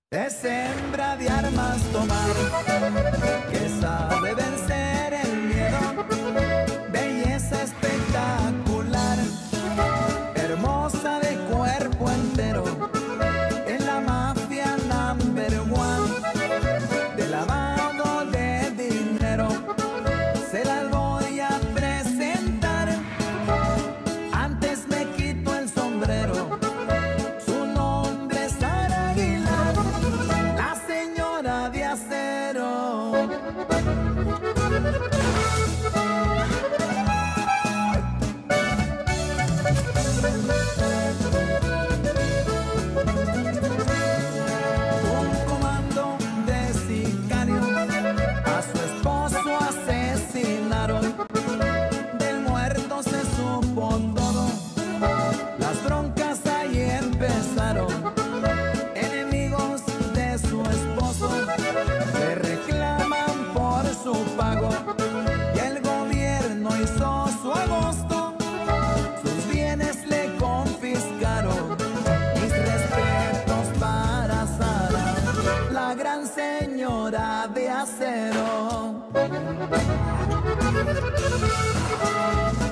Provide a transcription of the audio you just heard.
Es hembra de armas tomar, que sabe vencer el miedo, belleza espectacular, hermosa de cuerpo entero, en la mafia number one, de lavado de dinero, se las voy a presentar, antes me quito el sombrero. De acero. Un comando de sicarios a su esposo asesinaron, del muerto se supo todo, las broncas ahí empezaron, enemigos de su esposo le reclaman por su pago y el gobierno hizo su agosto, sus bienes le confiscaron. Mis respetos para Sara, la gran señora de acero.